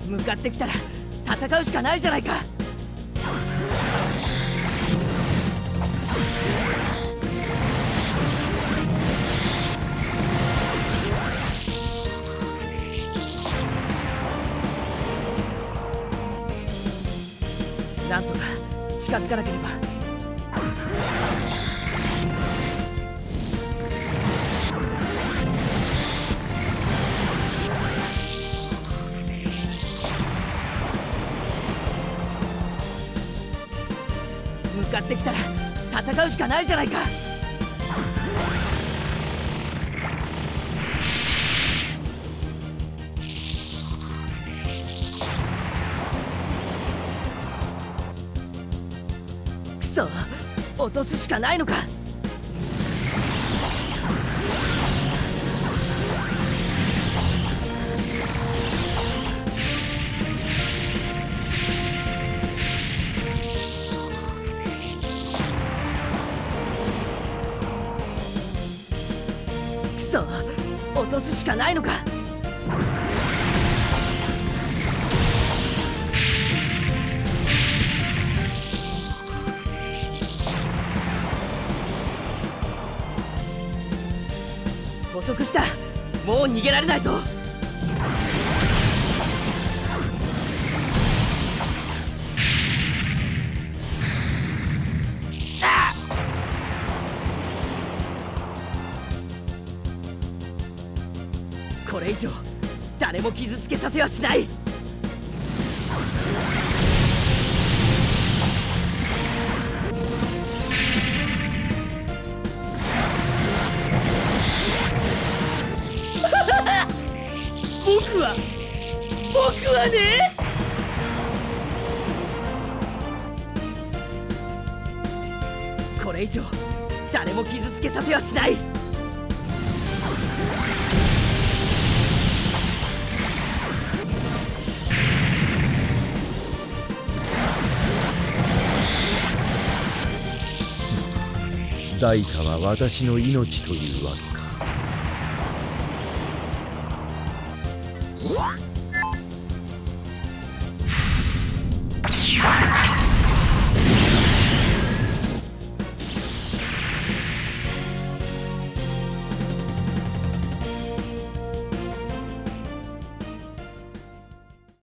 向かってきたら戦うしかないじゃないか。なんとか近づかなければ。向かってきたら戦うしかないじゃないか。くそ、落とすしかないのか。落とすしかないのか。捕捉した。もう逃げられないぞ。これ以上誰も傷つけさせはしない。僕はね、これ以上誰も傷つけさせはしない。 代価は私の命というわけか。